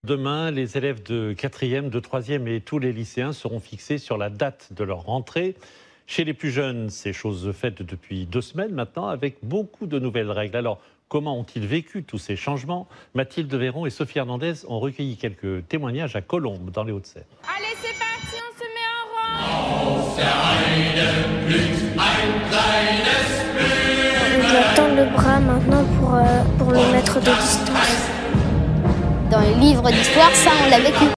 Demain, les élèves de 4e, de 3e et tous les lycéens seront fixés sur la date de leur rentrée. Chez les plus jeunes, c'est chose faite depuis 2 semaines maintenant, avec beaucoup de nouvelles règles. Alors, comment ont-ils vécu tous ces changements? Mathilde Véron et Sophie Hernandez ont recueilli quelques témoignages à Colombes, dans les Hauts-de-Seine. Allez, c'est parti, on se met en rang. On doit tendre le bras maintenant pour le mettre de distance. Dans les livres d'histoire, ça, on l'a vécu.